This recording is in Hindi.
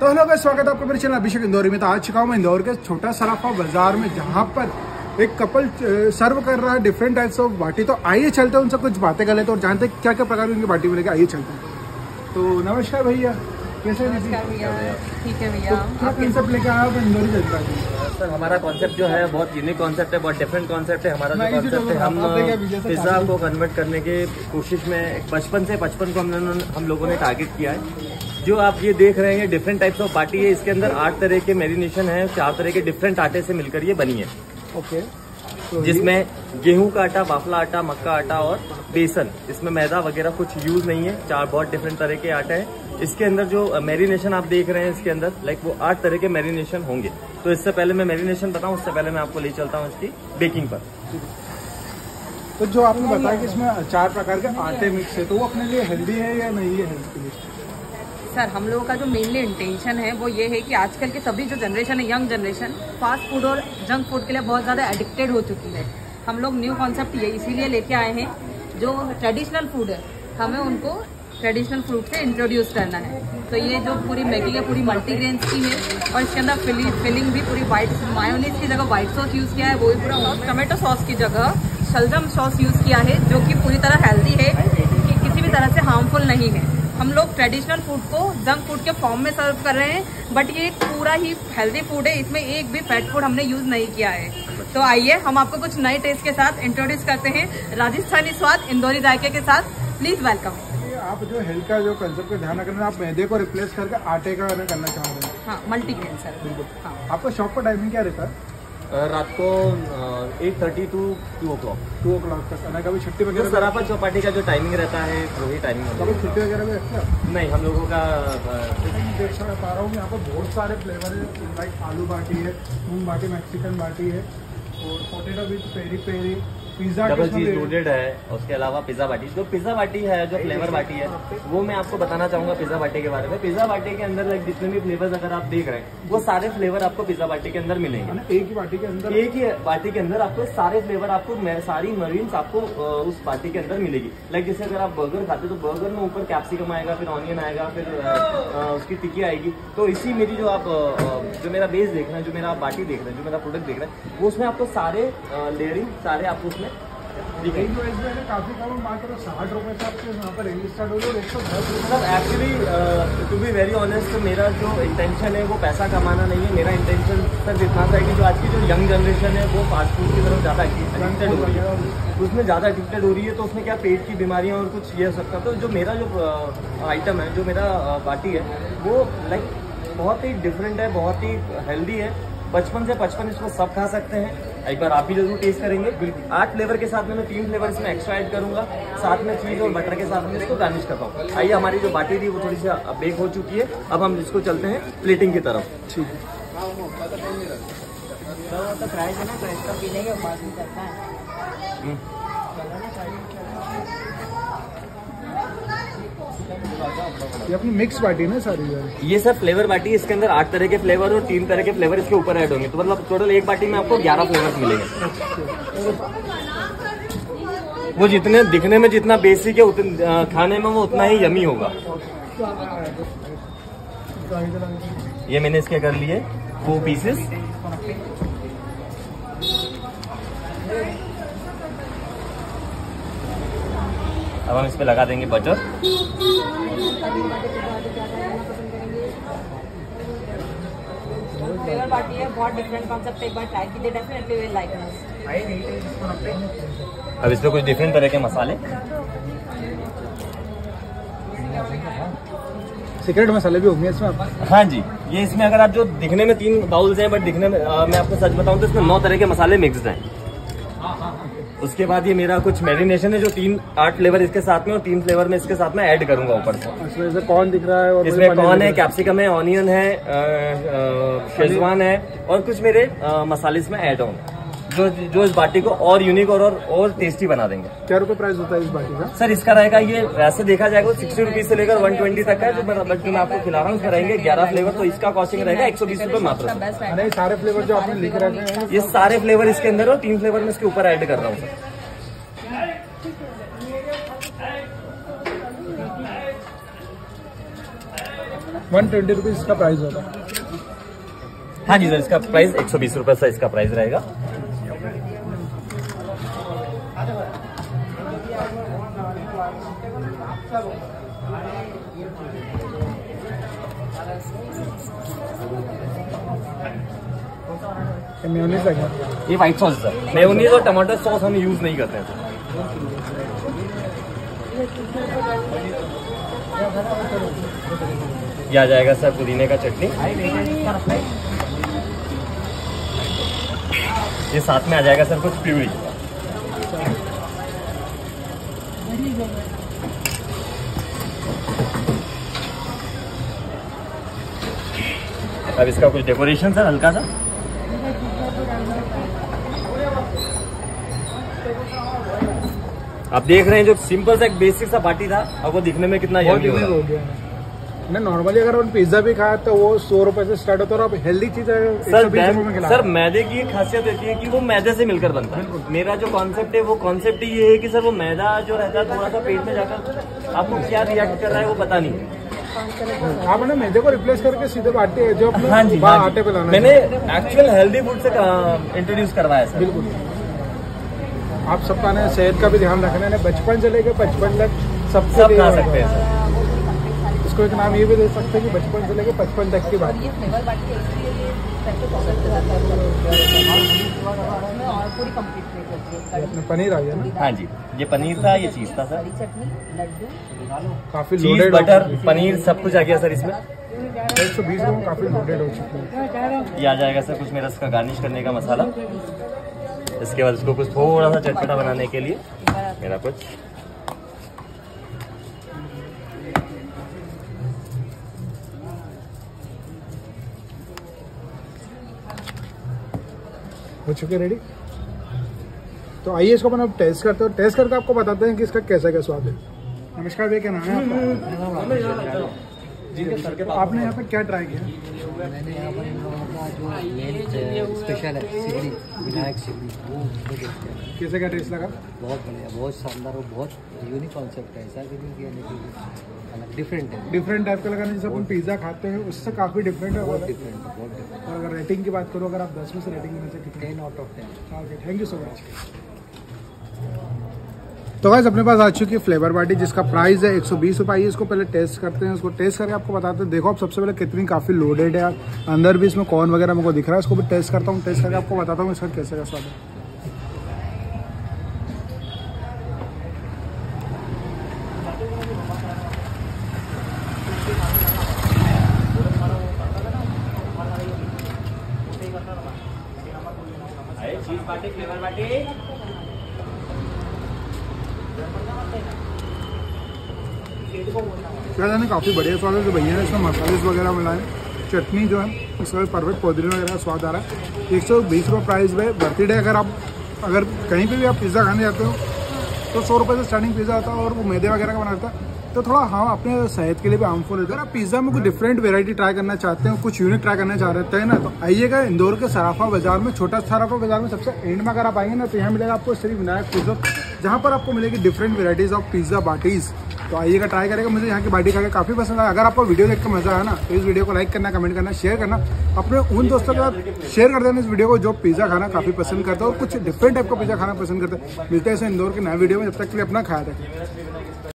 तो हेलो गाइस, स्वागत है आपका मेरे चैनल अभिषेक इंदौरी में। तो आ चुका हूँ मैं इंदौर के छोटा सराफा बाजार में, जहाँ पर एक कपल सर्व कर रहा है डिफरेंट टाइप्स ऑफ बाटी। तो आइए चलते हैं उनसे कुछ बातें कर लेते हैं और जानते हैं क्या क्या प्रकार की उनकी बाटी मिलेगी। आइए चलते हैं। तो नमस्कार भैया, कैसे हैं? ठीक है भैया। तो क्या कंसेप्ट लेके आया आप इंदौरी जनता की? सर हमारा कॉन्सेप्ट जो है बहुत यूनिक कॉन्सेप्ट है, बहुत डिफरेंट कॉन्सेप्ट है। हमारा जो कॉन्सेप्ट है, हम पिज्ज़ा को कन्वर्ट करने के कोशिश में 55 को हम लोगों ने टारगेट किया है। जो आप ये देख रहे हैं डिफरेंट टाइप्स ऑफ बाटी है। इसके अंदर 8 तरह के मैरिनेशन है, 4 तरह के डिफरेंट आटे से मिलकर ये बनी है। ओके। जिसमें गेहूं का आटा, बाफला आटा, मक्का आटा और बेसन, इसमें मैदा वगैरह कुछ यूज नहीं है। 4 बहुत डिफरेंट तरह के आटे हैं। इसके अंदर जो मैरिनेशन आप देख रहे हैं इसके अंदर वो 8 तरह के मैरिनेशन होंगे। तो इससे पहले मैं मैरिनेशन बताऊं, उससे पहले मैं आपको ले चलता हूं इसकी बेकिंग पर। तो जो आपने बताया कि इसमें 4 प्रकार के आटे मिक्स है, तो वो अपने लिए हेल्दी है या नहीं है हेल्थ के लिए? सर हम लोगों का जो मेनली इंटेंशन है वो ये है कि आजकल की सभी जो जनरेशन है, यंग जनरेशन, फास्ट फूड और जंक फूड के लिए बहुत ज़्यादा एडिक्टेड हो चुकी है। हम लोग न्यू कॉन्सेप्ट ये इसीलिए लेके आए हैं, जो ट्रेडिशनल फूड है हमें उनको ट्रेडिशनल फूड से इंट्रोड्यूस करना है। तो ये जो पूरी मैगी है पूरी मल्टीग्रेन्स की है और इसके अंदर फिलिंग भी पूरी वाइट, मायोनीज की जगह व्हाइट सॉस यूज़ किया है, वो भी पूरा सॉस, टमाटो सॉस की जगह शलजम सॉस यूज़ किया है, जो कि पूरी तरह हेल्दी है, कि किसी भी तरह से हार्मफुल नहीं है। हम लोग ट्रेडिशनल फूड को जंक फूड के फॉर्म में सर्व कर रहे हैं, बट ये पूरा ही हेल्दी फूड है। इसमें एक भी फैट फूड हमने यूज नहीं किया है। तो आइए हम आपको कुछ नए टेस्ट के साथ इंट्रोड्यूस करते हैं, राजस्थानी स्वाद इंदौरी जायके के साथ। Please welcome. आप जो हेल्थ का जो कंसेप्ट का ध्यान रखना, आप मैदे को रिप्लेस करके आटे का करना चाह रहे हैं? हाँ, मल्टीग्रेन सर। बिल्कुल। हाँ। आपका शॉप का टाइमिंग क्या रहता है? रात को 8:30 to 2 o'clock 2 o'clock तक। और कभी छुट्टी वगैरह? सराफा चौपाटी का जो टाइमिंग रहता है वही टाइमिंग होता कभी छुट्टी वगैरह भी रखते हैं? नहीं, हम लोगों का देख पा रहा हूँ यहाँ पर बहुत सारे फ्लेवर है, लाइक आलू बाटी है, मूंग बाटी, मैक्सिकन बाटी है और potato with peri peri, pizza double cheese loaded है। उसके अलावा पिज्जा बाटी, जो पिज्जा बाटी है, जो फ्लेवर बाटी है, वो मैं आपको बताना चाहूंगा पिज्जा बाटी के बारे में। पिज्जा बाटी के अंदर जितने भी फ्लेवर्स अगर आप देख रहे हैं, वो सारे फ्लेवर आपको पिज्जा बाटी के अंदर मिलेंगे। एक ही बाटी के अंदर? एक ही बाटी के अंदर आपको सारे फ्लेवर, आपको सारी मरीन्स आपको उस बाटी के अंदर मिलेगी। लाइक जैसे अगर आप बर्गर खाते तो बर्गर में ऊपर कैप्सिकम आएगा, फिर ऑनियन आएगा, फिर उसकी टिक्की आएगी। तो इसी मेरी जो आप जो मेरा बेस देख रहे हैं, जो मेरा आप बाटी देख रहे हैं, जो मेरा प्रोडक्ट देख रहे हैं, वो उसमें आपको सारे लेयरिंग सारे आपको उसमें काफी कम, मात्र 60 रुपए से आपके यहाँ पर रेंज स्टार्ट हो रही है 110। Sir actually to be very honest, मेरा जो इंटेंशन है वो पैसा कमाना नहीं है। मेरा इंटेंशन सर इतना सा है कि जो आज की जो यंग जनरेशन है वो फास्ट फूड की तरफ ज़्यादा एडिक्टेड हो रही है, उसमें ज़्यादा एडिक्टेड हो रही है। तो उसमें क्या पेट की बीमारियाँ और कुछ ये हो सकता है। तो जो मेरा जो आइटम है, जो मेरा बाटी है, वो लाइक बहुत ही डिफरेंट है, बहुत ही हेल्दी है। 55 से 55 इसको सब खा सकते हैं। एक बार आप भी जरूर टेस्ट करेंगे। 8 फ्लेवर के साथ में मैं 3 फ्लेवर इसमें एक्स्ट्रा ऐड करूंगा, साथ में चीज और बटर के साथ में इसको गार्निश करता हूँ। आइए, हमारी जो बाटी थी वो थोड़ी सी बेक हो चुकी है, अब हम इसको चलते हैं प्लेटिंग की तरफ। ठीक है। ये अपनी मिक्स बाटी ना सारी? ये सर फ्लेवर बाटी है। इसके अंदर 8 तरह के फ्लेवर और 3 तरह के फ्लेवर इसके ऊपर ऐड होंगे। तो मतलब टोटल एक बाटी में आपको 11 फ्लेवर मिलेंगे। वो जितने दिखने में जितना बेसिक है, खाने में वो उतना ही यमी होगा। ये मैंने इसके कर लिए 4 पीसेस। अब हम इस पे लगा देंगे बटर। फ्लेवर बाटी है, बहुत डिफरेंट कॉन्सेप्ट, एक बार ट्राई कीजिए, डेफिनेटली विल लाइक दिस। अब इसमें कुछ डिफरेंट तरह के मसाले, सीक्रेट मसाले भी होंगे इसमें? हाँ जी। ये इसमें अगर आप जो दिखने में 3 बाउल्स हैं, बट दिखने में मैं आपको सच बताऊं तो इसमें 9 तरह के मसाले मिक्स्ड हैं। उसके बाद ये मेरा कुछ मैरिनेशन है, जो 8 फ्लेवर इसके साथ में और 3 फ्लेवर में इसके साथ में ऐड करूंगा ऊपर से। इसमें कौन दिख रहा है? और इसमें कॉर्न है, कैप्सिकम है, ऑनियन है, शेजवान है और कुछ मेरे मसाले इसमें ऐड होंगे, जो इस बाटी को और यूनिक और टेस्टी बना देंगे। क्या रुपए प्राइस होता है इस बाटी का? सर इसका रहेगा, ये वैसे देखा जाएगा 60 रुपीज से लेकर 120 तक है, जो मैं आपको खिला रहा हूँ उसमें रहेंगे 11 फ्लेवर। तो इसका कॉस्टिंग रहेगा 120 रुपए मात्र। नहीं, सारे फ्लेवर जो आपने लिख रखे हैं, ये सारे फ्लेवर इसके अंदर और 3 फ्लेवर में इसके ऊपर ऐड कर रहा हूँ सर। 120 रुपीज़ इसका प्राइस होगा। हाँ जी सर, इसका प्राइस 120 रुपये से इसका प्राइस रहेगा। मेयोनीज है क्या? ये व्हाइट सॉस सर, मेयोनीज और टमाटर सॉस हम यूज नहीं करते हैं सर। ये आ जाएगा सर पुदीने का चटनी, ये साथ में आ जाएगा सर कुछ प्यूरी। अब इसका कुछ डेकोरेशन सर हल्का सा। आप देख रहे हैं जो सिंपल सा एक बेसिक सा बाटी था, अब वो दिखने में कितना यम्मी हो गया। नहीं, नॉर्मली अगर उन पिज्जा भी खाया तो वो 100 रुपए से स्टार्ट होता है, और अब हेल्दी चीज है सर मैदे की खासियत रहती है कि वो मैदे से मिलकर बनता है। मेरा जो कॉन्सेप्ट है वो कॉन्सेप्ट ये है कि सर वो मैदा जो रहता है थोड़ा सा पेट में जाकर आपको क्या रिएक्ट कर रहा है वो पता नहीं है। आपने मैदे को रिप्लेस करके सीधे बाटी है जो अपने हाँ जी, आटे पे लाना। मैंने एक्चुअल हेल्दी फूड से इंट्रोड्यूस करवाया सर। बिल्कुल, आप सबका ना सेहत का भी ध्यान रखना है, बचपन से लेकर 55 तक सब खा सकते हैं सर। इसको एक नाम ये भी दे सकते हैं कि बचपन से लेकर 55 तक की बात। अपने पनीर आ गया ना? हाँ जी, ये पनीर था, ये चीज था सर, काफी चीज लोडेड बटर पनीर सब कुछ आ गया सर इसमें। 120 ग्राम काफी लोडेड हो चुकी है। ये आ जाएगा सर कुछ मेरा इसका गार्निश करने का मसाला। इसके बाद इसको कुछ थोड़ा सा चटपटा बनाने के लिए मेरा कुछ हो चुके रेडी। तो आइए इसको अपन अब टेस्ट करते हो, टेस्ट करके आपको बताते हैं कि इसका कैसा क्या स्वाद है। नमस्कार भैया, क्या नाम है आपका? आपने यहाँ पे क्या ट्राई किया? मैंने यहाँ पर इन लोगों का जो मेन स्पेशल है सिगड़ी, विनायक सिगड़ी, वो कैसे क्या टेस्ट लगा? बहुत बढ़िया, बहुत शानदार और बहुत यूनिक कॉन्सेप्ट है। ऐसा भी नहीं कि अलग डिफरेंट है, डिफरेंट टाइप का लगा। जैसे अपन पिज्जा खाते हैं उससे काफी डिफरेंट है। बहुत डिफरेंट है, बहुत डिफरेंट। और अगर रेटिंग की बात करो, अगर आप 10 में से रेटिंग देना चाहिए 10 out of 10। Okay, thank you so much. तो गाइस अपने पास आ चुकी है फ्लेवर बाटी जिसका प्राइस है 120 रुपये। इसको पहले टेस्ट करते हैं, उसको टेस्ट करके आपको बताते हैं। देखो आप सबसे पहले कितनी काफ़ी लोडेड है, अंदर भी इसमें कॉर्न वगैरह मेरे को दिख रहा है। इसको भी टेस्ट करता हूँ, टेस्ट करके आपको बताता हूँ इसका कैसे का स्वाद है। क्या जाने काफ़ी बढ़िया स्वाद है। जो भैया ने इसमें मसाले वगैरह मिलाए, चटनी जो है इसका परफेक्ट पुदीना वगैरह का स्वाद आ रहा है। 120 रुपये प्राइस है। बर्थडे अगर कहीं पे भी आप पिज़्ज़ा खाने जाते हो तो 100 रुपये से स्टार्टिंग पिज़्ज़ा आता है, और वो मैदे वगैरह का बनाता है तो थोड़ा हाँ अपने सेहत के लिए भी हार्मफुल है। अगर आप पिज़्ज़ा में कुछ डिफरेंट वेरायटी ट्राई करना चाहते हैं, कुछ यूनिक ट्राई करना चाहते हैं ना, तो आइएगा इंदौर के सराफा बाजार में, छोटा सराफा बाजार में सबसे एंड में अगर आप आएंगे ना तो यहाँ मिलेगा आपको श्री विनायक पिज़्ज़ा, जहाँ पर आपको मिलेगी different varieties of pizza baatis. तो आइएगा, ट्राई करेगा। मुझे यहाँ की बाटी खा के काफ़ी पसंद आया। अगर आपको वीडियो देख कर मजा आया ना तो इस वीडियो को लाइक करना, कमेंट करना, शेयर करना, अपने उन दोस्तों के साथ शेयर कर देना इस वीडियो को जो पिज़्ज़ा खाना काफ़ी पसंद करता है और कुछ डिफरेंट टाइप का पिज़्ज़ा खाना पसंद करता है। मिलते हैं ऐसे इंदौर के नए वीडियो में, जब तक के लिए अपना ख्याल रखें।